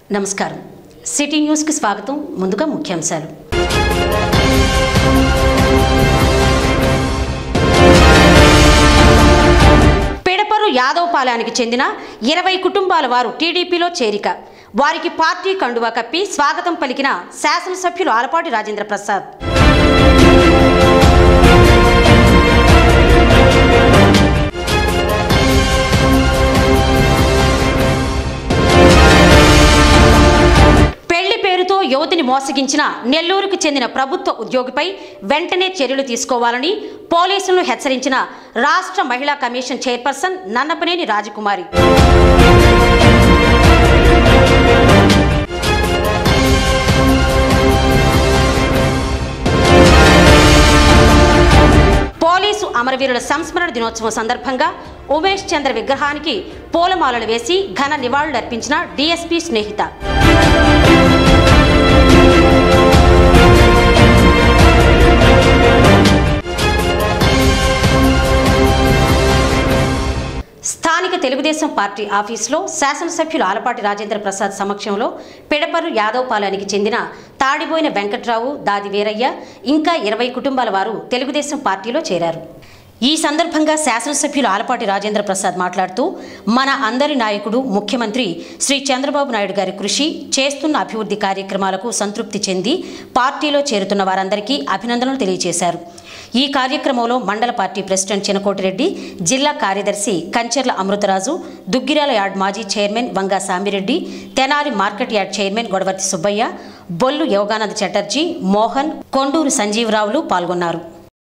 నమస్కారం city news కి స్వాగతం ముందుగా ముఖ్యాంశాలు పెడపరు యాదవ్ పాలానికి చెందిన 20 కుటుంబాల వారు టీడీపీలో చేరిక వారికి పార్టీ కండువా కప్పి స్వాగతం పలికిన శాసనసభ్యులు ఆలపాటి రాజేంద్ర ప్రసాద్ యువతిని మోసగించిన నెల్లూరుకు చెందిన ప్రభుత్వ ఉద్యోగిపై వెంటనే చర్యలు తీసుకోవాలని పోలీసులను హెచ్చరించిన రాష్ట్ర మహిళా commission chairperson Nannapaneni Rajakumari police అమరవీరుల సంస్మరణ దినోత్సవం సందర్భంగా ఉమేష్ చంద్ర విగ్రహానికి పూలమాలలు వేసి ఘన నివాళులర్పించిన డీఎస్పీ స్నేహిత స్థానిక తెలుగుదేశం పార్టీ ఆఫీసులో శాసనసభ్యులు ఆలపాటి రాజేంద్ర ప్రసాద్ సమక్షంలో పెడపరు యాదవ్ పాలానికి చెందిన తాడిబోయిన వెంకట్రావు దాది వీరయ్య ఇంకా 20 కుటుంబాల వారు తెలుగుదేశం పార్టీలో చేరారు. ఈ సందర్భంగా శాసనసభ్యులు ఆలపాటి రాజేంద్ర ప్రసాద్ మాట్లాడుతూ మన అందరి నాయకుడు ముఖ్యమంత్రి శ్రీ చంద్రబాబు నాయుడు గారి కృషి చేస్తున్న అభివృద్ధి కార్యక్రమాలకు సంతృప్తి చెంది పార్టీలో చేరుతున్న వారందరికీ అభినందనలు తెలియజేశారు. ఈ కార్యక్రమంలో మండల పార్టీ ప్రెసిడెంట్ చినకోటిరెడ్డి, జిల్లా కార్యదర్శి కంచెర్ల అమృతరాజు, దుగ్గిరాల యార్డ్ మాజీ chairman Vanga Samireddy, Tenali market yard chairman Godavarthi Subbaiah, Bollu Yoganand Chatterjee, Mohan, Konduru సంజీవరావులు పాల్గొన్నారు.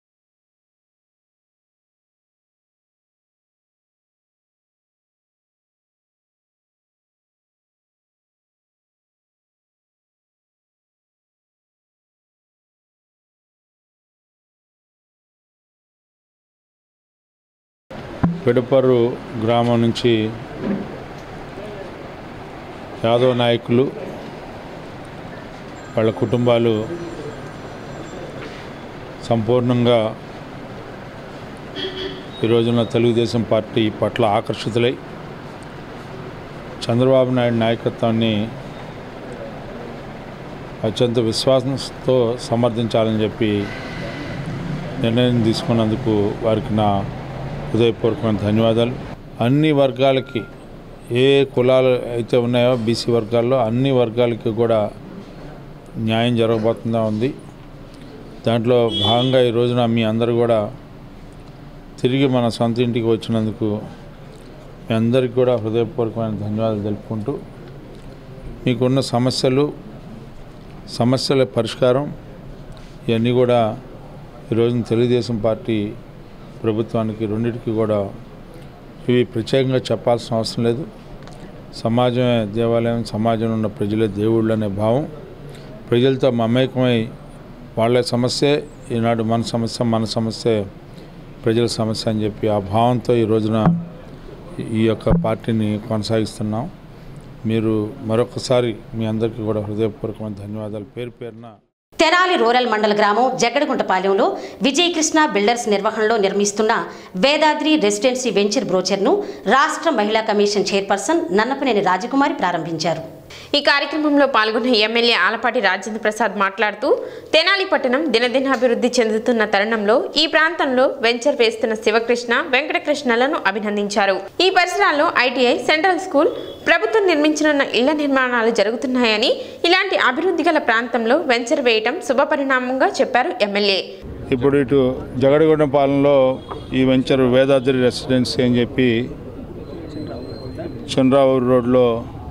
పెడపరు గ్రామం నుంచి యాదవ్ నాయకులు వాళ్ళ కుటుంబాలు సంపూర్ణంగా ఈరోజున తెలుగుదేశం పార్టీ పట్ల ఆకర్షితులై చంద్రబాబు నాయుడు నాయకత్వాన్ని అత్యంత విశ్వాసంతో సమర్థించాలని చెప్పి నిర్ణయం తీసుకున్నందుకు వారికి నా హృదయపూర్వకమైన ధన్యవాదాలు. అన్ని వర్గాలకి ఏ కులాలు అయితే ఉన్నాయో బీసీ వర్గాల్లో అన్ని వర్గాలకి కూడా న్యాయం జరగబోతుందా ఉంది. దాంట్లో భాగంగా ఈ రోజున మీ అందరూ కూడా తిరిగి మన సొంత ఇంటికి వచ్చినందుకు మీ అందరికీ కూడా హృదయపూర్వకమైన ధన్యవాదాలు తెలుపుకుంటూ మీకున్న సమస్యల పరిష్కారం ఇవన్నీ కూడా ఈరోజున తెలుగుదేశం పార్టీ ప్రభుత్వానికి రెండింటికి కూడా ఇవి ప్రత్యేకంగా చెప్పాల్సిన అవసరం లేదు. సమాజమే దేవాలయం, సమాజంలో ఉన్న ప్రజలే దేవుళ్ళు అనే భావం ప్రజలతో మమేకమై వాళ్ళ సమస్యే ఈనాడు మన సమస్య ప్రజల సమస్య అని చెప్పి ఆ భావంతో ఈ రోజున ఈ యొక్క పార్టీని కొనసాగిస్తున్నాం. మీరు మరొకసారి మీ అందరికీ కూడా హృదయపూర్వకమైన ధన్యవాదాలు పేరున. తెనాలి రూరల్ మండల గ్రామం జగ్గడగుంటపాలెంలో విజయకృష్ణ బిల్డర్స్ నిర్వహణలో నిర్మిస్తున్న వేదాద్రి రెసిడెన్సీ వెంచర్ బ్రోచర్ను రాష్ట్ర మహిళా కమిషన్ చైర్పర్సన్ నన్నపనేని రాజకుమారి ప్రారంభించారు. ఈ కార్యక్రమంలో పాల్గొన్న ఎమ్మెల్యే ఆలపాటి రాజేంద్ర ప్రసాద్ మాట్లాడుతూ తెనాలి పట్టణం దినదినాభివృద్ధి చెందుతున్న తరుణంలో ఈ ప్రాంతంలో వెంచర్ వేస్తున్న శివకృష్ణ, వెంకటకృష్ణలను అభినందించారు. ఈ పరిసరాల్లో ఐటీఐ, సెంట్రల్ స్కూల్, ప్రభుత్వం నిర్మించనున్న ఇళ్ల నిర్మాణాలు జరుగుతున్నాయని ఇలాంటి అభివృద్ధి గల ప్రాంతంలో వెంచర్ వేయటం శుభపరిణామంగా చెప్పారు ఎమ్మెల్యే. ఇప్పుడు ఇటు జగడగొండపాలెంలో ఈ వెంచర్ వేదాద్రి రెసిడెన్సీ అని చెప్పి చంద్రావూరు రోడ్లో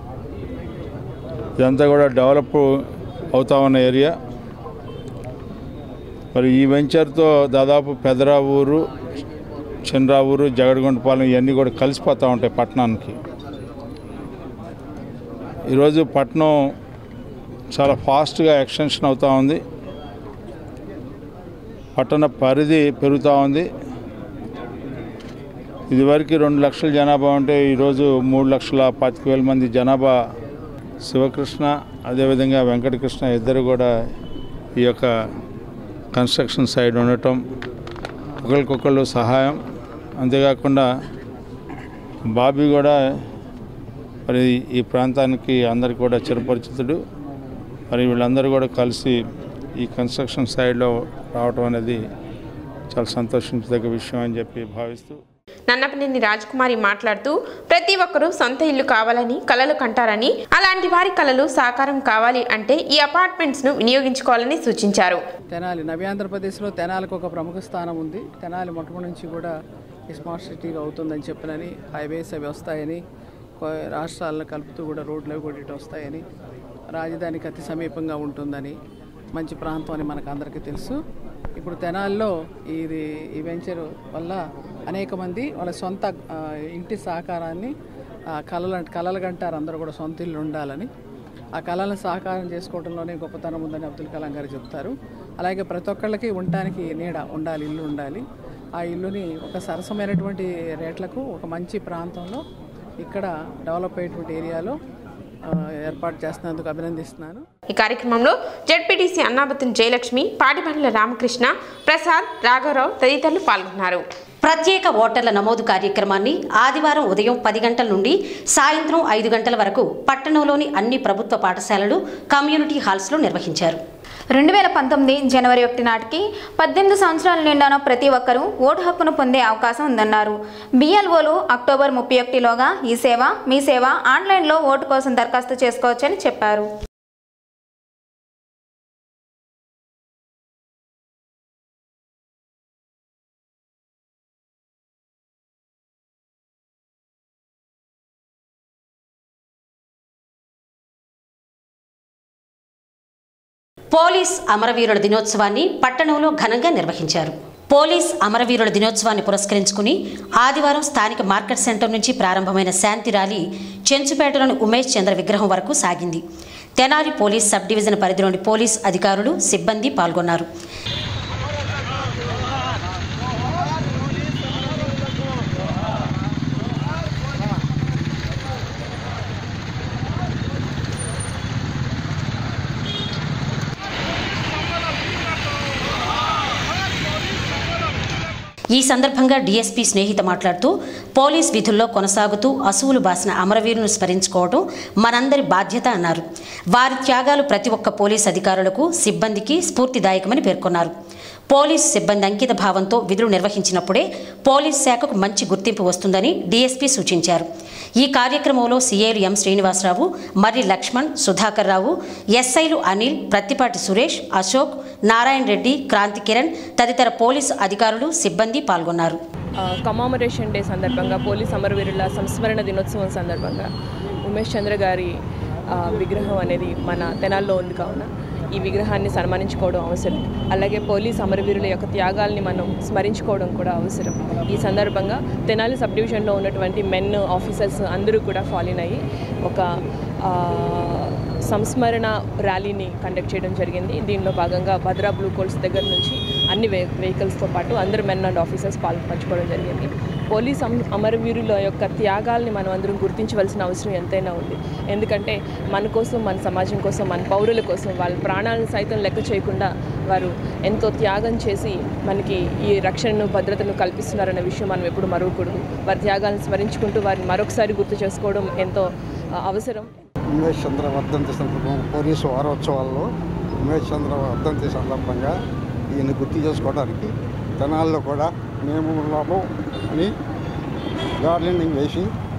ఇదంతా కూడా డెవలప్ అవుతా ఉన్న ఏరియా. మరి ఈ వెంచర్తో దాదాపు పెదరావూరు, చంద్రావూరు, జగడగొండపాలెం ఇవన్నీ కూడా కలిసిపోతూ ఉంటాయి పట్టణానికి. ఈరోజు పట్టణం చాలా ఫాస్ట్గా ఎక్స్టెన్షన్ అవుతూ ఉంది. పట్టణ పరిధి పెరుగుతూ ఉంది. ఇదివరకు 2 లక్షల జనాభా ఉంటే ఈరోజు 3,25,000 మంది జనాభా. శివకృష్ణ అదేవిధంగా వెంకటకృష్ణ ఇద్దరు కూడా ఈ యొక్క కన్స్ట్రక్షన్ సైడ్ ఉండటం, ఒకరికొకళ్ళు సహాయం, అంతేకాకుండా బాబీ కూడా మరి ఈ ప్రాంతానికి అందరికీ కూడా చిరపరిచితుడు. మరి వీళ్ళందరూ కూడా కలిసి ఈ కన్స్ట్రక్షన్ సైడ్లో రావడం అనేది చాలా సంతోషించదగ్గ విషయం అని చెప్పి భావిస్తూ నన్నపనేని రాజకుమారి మాట్లాడుతూ ప్రతి ఒక్కరూ సొంత ఇల్లు కావాలని కలలు కంటారని, అలాంటి వారి కలలు సాకారం కావాలి అంటే ఈ అపార్ట్మెంట్స్ను వినియోగించుకోవాలని సూచించారు. తెనాలి నవ్యాంధ్రప్రదేశ్లో తెనాలికి ఒక ప్రముఖ స్థానం ఉంది. తెనాలి మొట్టమొదటి నుంచి కూడా స్మార్ట్ సిటీగా అవుతుందని చెప్పినని, హైవేస్ అవి వస్తాయని, రాష్ట్రాలను కలుపుతూ కూడా రోడ్లు కూడా ఇటు వస్తాయని, రాజధానికి అతి సమీపంగా ఉంటుందని, మంచి ప్రాంతం అని మనకు అందరికీ తెలుసు. ఇప్పుడు తెనాలిలో ఈ వెంచర్ వల్ల అనేక మంది వాళ్ళ సొంత ఇంటి సహకారాన్ని కలలు కంటారు. అందరూ కూడా సొంత ఇల్లు ఉండాలని, ఆ కళలను సహకారం చేసుకోవడంలోనే గొప్పతనం ఉందని అబ్దుల్ కలాం గారు చెప్తారు. అలాగే ప్రతి ఒక్కళ్ళకి ఉండటానికి నీడ ఉండాలి, ఇల్లు ఉండాలి. ఆ ఇల్లుని ఒక సరసమైనటువంటి రేట్లకు ఒక మంచి ప్రాంతంలో ఇక్కడ డెవలప్ అయ్యేటువంటి ఏరియాలో ఏర్పాటు చేస్తున్నందుకు అభినందిస్తున్నాను. ఈ కార్యక్రమంలో జెడ్పీటీసీ అన్నాబత్తుని జయలక్ష్మి, పాటిబండ్ల రామకృష్ణ, ప్రసాద్, రాఘవరావు తదితరులు పాల్గొన్నారు. ప్రత్యేక ఓటర్ల నమోదు కార్యక్రమాన్ని ఆదివారం ఉదయం 10 గంటల నుండి సాయంత్రం 5 గంటల వరకు పట్టణంలోని అన్ని ప్రభుత్వ పాఠశాలలు, కమ్యూనిటీ హాల్స్లో నిర్వహించారు. 2019 జనవరి 1 నాటికి 18 సంవత్సరాలు నిండిన ప్రతి ఒక్కరూ ఓటు హక్కును పొందే అవకాశం ఉందన్నారు. BLOలు అక్టోబర్ 31లోగా ఈ సేవ, మీ సేవ ఆన్లైన్లో ఓటు కోసం దరఖాస్తు చేసుకోవచ్చని చెప్పారు. పోలీస్ అమరవీరుల దినోత్సవాన్ని పట్టణంలో ఘనంగా నిర్వహించారు. పోలీస్ అమరవీరుల దినోత్సవాన్ని పురస్కరించుకుని ఆదివారం స్థానిక మార్కెట్ సెంటర్ నుంచి ప్రారంభమైన శాంతి ర్యాలీ చెంచుపేటలోని ఉమేష్ చంద్ర విగ్రహం వరకు సాగింది. తెనాలి పోలీస్ సబ్ డివిజన్ పరిధిలోని పోలీస్ అధికారులు, సిబ్బంది పాల్గొన్నారు. ఈ సందర్భంగా డీఎస్పీ స్నేహిత మాట్లాడుతూ పోలీస్ విధుల్లో కొనసాగుతూ అసువులు బాసిన అమరవీరులను స్మరించుకోవడం మనందరి బాధ్యత అన్నారు. వారి త్యాగాలు ప్రతి ఒక్క పోలీస్ అధికారులకు, సిబ్బందికి స్ఫూర్తిదాయకమని పేర్కొన్నారు. పోలీస్ సిబ్బంది అంకిత భావంతో విధులు నిర్వహించినప్పుడే పోలీస్ శాఖకు మంచి గుర్తింపు వస్తుందని డీఎస్పీ సూచించారు. ఈ కార్యక్రమంలో సీఏలు ఎం శ్రీనివాసరావు, మర్రి లక్ష్మణ్, సుధాకర్ రావు, ఎస్ఐలు అనిల్, ప్రత్తిపాటి సురేష్, అశోక్, నారాయణ రెడ్డి, క్రాంతి కిరణ్ తదితర పోలీసు అధికారులు, సిబ్బంది పాల్గొన్నారు. కమామరేషన్ డే సందర్భంగా, పోలీస్ అమరవీరుల సంస్మరణ దినోత్సవం సందర్భంగా ఉమేష్ చంద్ర గారి విగ్రహం అనేది మన తెనాల్లో ఉంది. కావున ఈ విగ్రహాన్ని సన్మానించుకోవడం అవసరం. అలాగే పోలీస్ అమరవీరుల యొక్క త్యాగాల్ని మనం స్మరించుకోవడం కూడా అవసరం. ఈ సందర్భంగా తెనాలి సబ్ డివిజన్లో ఉన్నటువంటి మెన్ ఆఫీసర్స్ అందరూ కూడా ఫాలిన్ అయ్యి ఒక సంస్మరణ ర్యాలీని కండక్ట్ చేయడం జరిగింది. దీనిలో భాగంగా భద్రా బ్లూ కోల్స్ దగ్గర నుంచి అన్ని వెహికల్స్తో పాటు అందరు మెన్ అండ్ ఆఫీసర్స్ పంచుకోవడం జరిగింది. పోలీస్ అమరవీరుల యొక్క త్యాగాల్ని మనం అందరం గుర్తించవలసిన అవసరం ఎంతైనా ఉంది. ఎందుకంటే మన కోసం, మన సమాజం కోసం, మన పౌరుల కోసం వాళ్ళ ప్రాణాలను సైతం లెక్క చేయకుండా వారు ఎంతో త్యాగం చేసి మనకి ఈ రక్షణను, భద్రతను కల్పిస్తున్నారన్న విషయం మనం ఎప్పుడు మరవకూడదు. వారి త్యాగాలను స్మరించుకుంటూ వారిని మరొకసారి గుర్తు చేసుకోవడం ఎంతో అవసరం. ఉమేష్ చంద్ర వర్ధంతి సందర్భంగా పోలీసు వారోత్సవాల్లో ఉమేష్ చంద్ర వర్ధంతి సందర్భంగా ఈయన గుర్తు చేసుకోవడానికి తెనాల్లో కూడా మేము ఉన్నాము అని గార్డెనింగ్ వేసి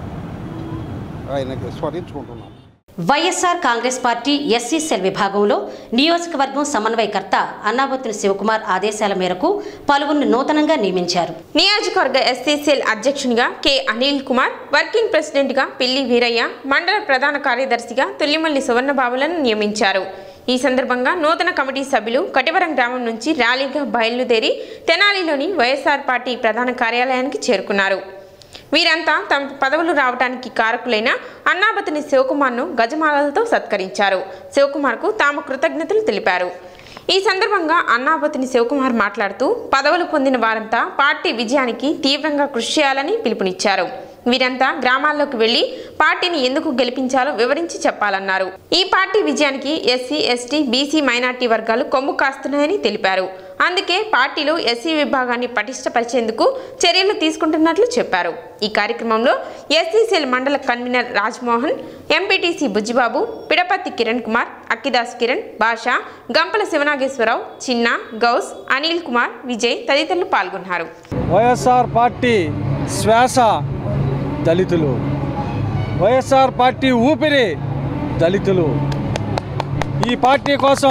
ఆయనకి స్మరించుకుంటున్నాం. YSR Congress party SC cell విభాగంలో నియోజకవర్గం సమన్వయకర్త అన్నాబత్తుని శివకుమార్ ఆదేశాల మేరకు పలువురిని నూతనంగా నియమించారు. నియోజకవర్గ ఎస్సీ సెల్ అధ్యక్షునిగా కె అనిల్ కుమార్, వర్కింగ్ ప్రెసిడెంట్గా పిల్లి వీరయ్య, మండల ప్రధాన కార్యదర్శిగా తుల్లిమల్లి సువర్ణబాబులను నియమించారు. ఈ సందర్భంగా నూతన కమిటీ సభ్యులు కటివరం గ్రామం నుంచి ర్యాలీగా బయలుదేరి తెనాలిలోని వైఎస్ఆర్ పార్టీ ప్రధాన కార్యాలయానికి చేరుకున్నారు. వీరంతా తమ పదవులు రావడానికి కారకులైన అన్నాబత్తుని శివకుమార్ను గజమాలలతో సత్కరించారు. శివకుమార్కు తాము కృతజ్ఞతలు తెలిపారు. ఈ సందర్భంగా అన్నాబత్తుని శివకుమార్ మాట్లాడుతూ పదవులు పొందిన వారంతా పార్టీ విజయానికి తీవ్రంగా కృషి చేయాలని పిలుపునిచ్చారు. వీరంతా గ్రామాల్లోకి వెళ్లి పార్టీని ఎందుకు గెలిపించాలో వివరించి చెప్పాలన్నారు. ఈ పార్టీ విజయానికి ఎస్సీ, ఎస్టీ, బీసీ, మైనార్టీ వర్గాలు కొమ్ము కాస్తున్నాయని తెలిపారు. అందుకే పార్టీలో ఎస్సీ విభాగాన్ని పటిష్టపరిచేందుకు చర్యలు తీసుకుంటున్నట్లు చెప్పారు. ఈ కార్యక్రమంలో ఎస్సీసీఎల్ మండల కన్వీనర్ రాజ్మోహన్, ఎంపీటీసీ బుజ్జిబాబు, పిడపత్తి కిరణ్ కుమార్, అక్కిదాస్ కిరణ్, భాషా, గంపల శివనాగేశ్వరరావు, చిన్న, గౌస్, అనిల్ కుమార్, విజయ్ తదితరులు పాల్గొన్నారు. వైఎస్ఆర్ పార్టీ శ్వాస దళితులు, వైఎస్ఆర్ పార్టీ ఊపిరి దళితులు. ఈ పార్టీ కోసం,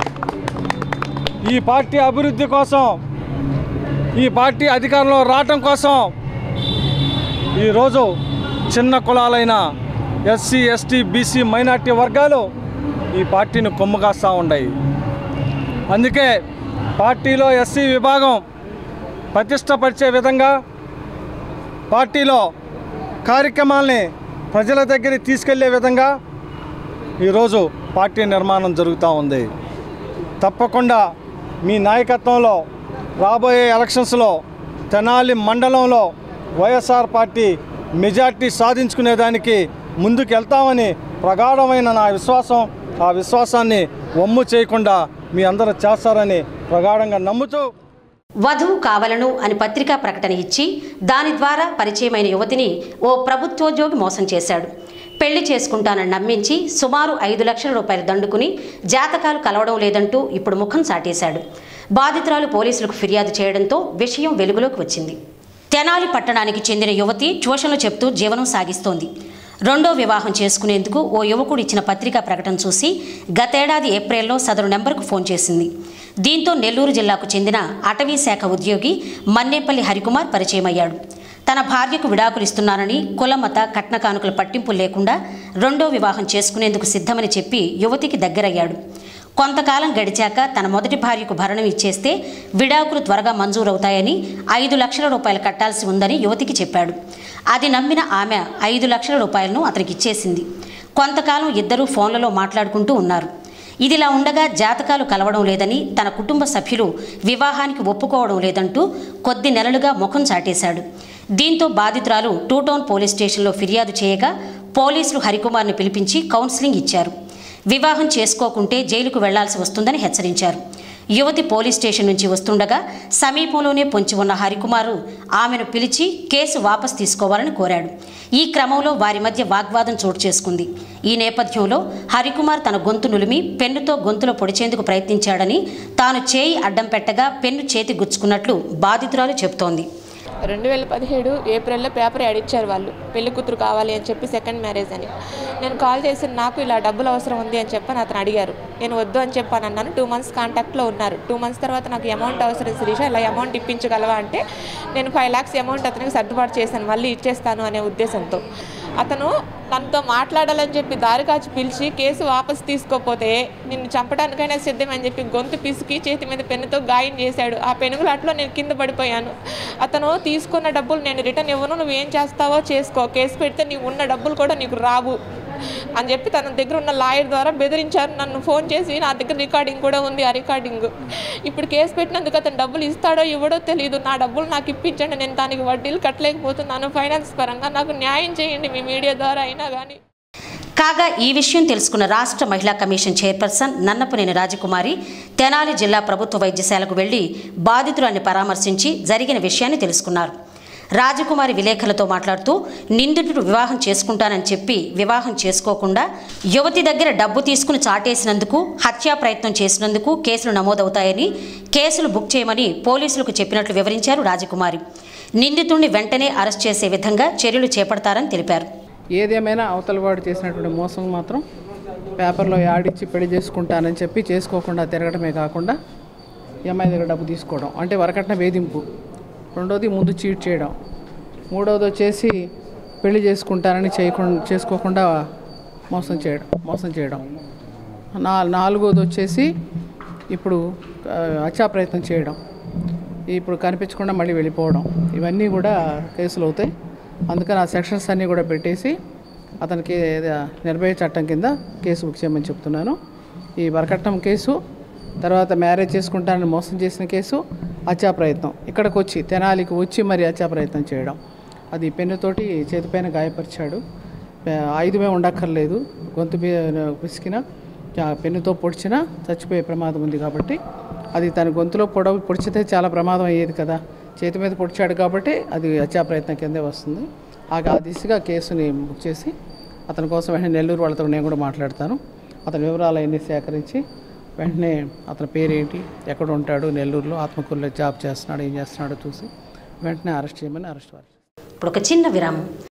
ఈ పార్టీ అభివృద్ధి కోసం, ఈ పార్టీ అధికారంలో రావటం కోసం ఈరోజు చిన్న కులాలైన ఎస్సీ, ఎస్టీ, బీసీ, మైనార్టీ వర్గాలు ఈ పార్టీని కొమ్ము కాస్తూ ఉన్నాయి. అందుకే పార్టీలో ఎస్సీ విభాగం ప్రతిష్టపరిచే విధంగా పార్టీలో కార్యక్రమాల్ని ప్రజల దగ్గరికి తీసుకెళ్లే విధంగా ఈరోజు పార్టీ నిర్మాణం జరుగుతూ ఉంది. తప్పకుండా మీ నాయకత్వంలో రాబోయే ఎలక్షన్స్లో తెనాలి మండలంలో వైఎస్ఆర్ పార్టీ మెజార్టీ సాధించుకునేదానికి ముందుకు వెళ్తామని ప్రగాఢమైన నా విశ్వాసం. ఆ విశ్వాసాన్ని వమ్ము చేయకుండా మీ అందరూ చేస్తారని ప్రగాఢంగా నమ్ముతూ, వధువు కావాలను అని పత్రికా ప్రకటన ఇచ్చి దాని ద్వారా పరిచయమైన యువతిని ఓ ప్రభుత్వోద్యోగి మోసం చేశాడు. పెళ్లి చేసుకుంటానని నమ్మించి సుమారు 5 లక్షల రూపాయలు దండుకుని జాతకాలు కలవడం లేదంటూ ఇప్పుడు ముఖం చాటేశాడు. బాధితురాలు పోలీసులకు ఫిర్యాదు చేయడంతో విషయం వెలుగులోకి వచ్చింది. తెనాలి పట్టణానికి చెందిన యువతి ట్యూషన్లు చెప్తూ జీవనం సాగిస్తోంది. రెండో వివాహం చేసుకునేందుకు ఓ యువకుడు ఇచ్చిన పత్రికా ప్రకటన చూసి గతేడాది ఏప్రిల్లో సదరు నెంబర్కు ఫోన్ చేసింది. దీంతో నెల్లూరు జిల్లాకు చెందిన అటవీ శాఖ ఉద్యోగి మన్నేపల్లి హరికుమార్ పరిచయమయ్యాడు. తన భార్యకు విడాకులు ఇస్తున్నానని, కులమత కట్న కానుకల పట్టింపులు లేకుండా రెండో వివాహం చేసుకునేందుకు సిద్ధమని చెప్పి యువతికి దగ్గరయ్యాడు. కొంతకాలం గడిచాక తన మొదటి భార్యకు భరణం ఇచ్చేస్తే విడాకులు త్వరగా మంజూరవుతాయని 5 లక్షల రూపాయలు కట్టాల్సి ఉందని యువతికి చెప్పాడు. అది నమ్మిన ఆమె 5 లక్షల రూపాయలను అతనికి ఇచ్చేసింది. కొంతకాలం ఇద్దరూ ఫోన్లలో మాట్లాడుకుంటూ ఉన్నారు. ఇదిలా ఉండగా జాతకాలు కలవడం లేదని, తన కుటుంబ సభ్యులు వివాహానికి ఒప్పుకోవడం లేదంటూ కొద్ది నెలలుగా ముఖం చాటేశాడు. దీంతో బాధితురాలు 2 టౌన్ పోలీస్ స్టేషన్లో ఫిర్యాదు చేయగా పోలీసులు హరికుమార్ని పిలిపించి కౌన్సిలింగ్ ఇచ్చారు. వివాహం చేసుకోకుంటే జైలుకు వెళ్లాల్సి వస్తుందని హెచ్చరించారు. యువతి పోలీస్ స్టేషన్ నుంచి వస్తుండగా సమీపంలోనే పొంచి ఉన్న హరికుమారు ఆమెను పిలిచి కేసు వాపసు తీసుకోవాలని కోరాడు. ఈ క్రమంలో వారి మధ్య వాగ్వాదం చోటు చేసుకుంది. ఈ నేపథ్యంలో హరికుమార్ తన గొంతు నులిమి పెన్నుతో గొంతులో పొడిచేందుకు ప్రయత్నించాడని, తాను చేయి అడ్డం పెట్టగా పెన్ను చేతి గుచ్చుకున్నట్లు బాధితురాలు చెబుతోంది. 2017 ఏప్రిల్లో పేపర్ యాడ్ ఇచ్చారు వాళ్ళు, పెళ్లి కూతురు కావాలి అని చెప్పి, సెకండ్ మ్యారేజ్ అని. నేను కాల్ చేసి నాకు ఇలా డబ్బులు అవసరం ఉంది అని చెప్పని అతను అడిగారు. నేను వద్దు అని చెప్పాను అన్నాను. 2 months కాంటాక్ట్లో ఉన్నారు. 2 months తర్వాత నాకు అమౌంట్ అవసరం శిరీష, ఇలా అమౌంట్ ఇప్పించగలవా అంటే నేను 5 lakhs అమౌంట్ అతనికి సర్దుబాటు చేశాను, మళ్ళీ ఇచ్చేస్తాను అనే ఉద్దేశంతో. అతను తనతో మాట్లాడాలని చెప్పి దారి కాచి పిలిచి కేసు వాపసు తీసుకోపోతే నిన్ను చంపడానికైనా సిద్ధమని చెప్పి గొంతు పిసికి చేతి మీద పెన్నుతో గాయం చేశాడు. ఆ పెనుగులాట్లో నేను కింద పడిపోయాను. అతను తీసుకున్న డబ్బులు నేను రిటర్న్ ఇవ్వను, నువ్వు ఏం చేస్తావో చేసుకో, కేసు పెడితే నీకు ఉన్న డబ్బులు కూడా నీకు రావు అని చెప్పి తన దగ్గర ఉన్న లాయర్ ద్వారా బెదిరించారు. నన్ను ఫోన్ చేసి, నా దగ్గర రికార్డింగ్ కూడా ఉంది, ఆ రికార్డింగ్. ఇప్పుడు కేసు పెట్టినందుకు అతను డబ్బులు ఇస్తాడో ఇవ్వడో తెలియదు. నా డబ్బులు నాకు ఇప్పించండి, నేను దానికి వడ్డీలు కట్టలేకపోతున్నాను. ఫైనాన్స్ పరంగా నాకు న్యాయం చేయండి మీ మీడియా ద్వారా అయినా కానీ. కాగా ఈ విషయం తెలుసుకున్న రాష్ట్ర మహిళా కమిషన్ చైర్పర్సన్ నన్నపనేని రాజకుమారి తెనాలి జిల్లా ప్రభుత్వ వైద్యశాలకు వెళ్లి బాధితురాన్ని పరామర్శించి జరిగిన విషయాన్ని తెలుసుకున్నారు. రాజకుమారి విలేకరులతో మాట్లాడుతూ నిందితుడు వివాహం చేసుకుంటానని చెప్పి వివాహం చేసుకోకుండా యువతి దగ్గర డబ్బు తీసుకుని చాటేసినందుకు, హత్యా ప్రయత్నం చేసినందుకు కేసులు నమోదవుతాయని, కేసులు బుక్ చేయమని పోలీసులకు చెప్పినట్లు వివరించారు రాజకుమారి. నిందితుడిని వెంటనే అరెస్ట్ చేసే విధంగా చర్యలు చేపడతారని తెలిపారు. ఏదేమైనా అవతలవాడు చేసినటువంటి మోసం మాత్రం పేపర్లో యాడ్ ఇచ్చి పెళ్లి చేసుకుంటానని చెప్పి చేసుకోకుండా తిరగడమే కాకుండా అమ్మాయి దగ్గర డబ్బు తీసుకోవడం అంటే వరకట్న వేధింపు. రెండోది ముందు చీట్ చేయడం. మూడోది వచ్చేసి పెళ్లి చేసుకుంటానని చేసుకోకుండా మోసం చేయడం. నాలుగోది వచ్చేసి ఇప్పుడు హత్యా ప్రయత్నం చేయడం. ఇప్పుడు కనిపించకుండా మళ్ళీ వెళ్ళిపోవడం. ఇవన్నీ కూడా కేసులు అవుతాయి. అందుకని ఆ సెక్షన్స్ అన్నీ కూడా పెట్టేసి అతనికి నిర్భయ చట్టం కింద కేసు బుక్ చేయమని చెప్తున్నాను. ఈ వరకట్నం కేసు, తర్వాత మ్యారేజ్ చేసుకుంటానని మోసం చేసిన కేసు, హత్యా ప్రయత్నం, ఇక్కడికి వచ్చి తెనాలికి వచ్చి మరి హత్యా ప్రయత్నం చేయడం, అది పెన్నుతోటి చేతిపైన గాయపరిచాడు. ఆయుధమే ఉండక్కర్లేదు, గొంతు పిసికిన పెన్నుతో పొడిచినా చచ్చిపోయే ప్రమాదం ఉంది. కాబట్టి అది తన గొంతులో పొడిచితే చాలా ప్రమాదం అయ్యేది కదా. చేతి మీద పొడిచాడు కాబట్టి అది హత్యా ప్రయత్నం కిందే వస్తుంది. ఆ దిశగా కేసుని బుక్ చేసి అతని కోసం వెంటనే నెల్లూరు వాళ్ళతో నేను కూడా మాట్లాడతాను. అతని వివరాలు అన్నీ సేకరించి వెంటనే అతని పేరేంటి, ఎక్కడ ఉంటాడు, నెల్లూరులో ఆత్మకూరులో జాబ్ చేస్తున్నాడు, ఏం చేస్తున్నాడో చూసి వెంటనే అరెస్ట్ చేయమని అరెస్ట్ వారు. ఇప్పుడు ఒక చిన్న విరామం.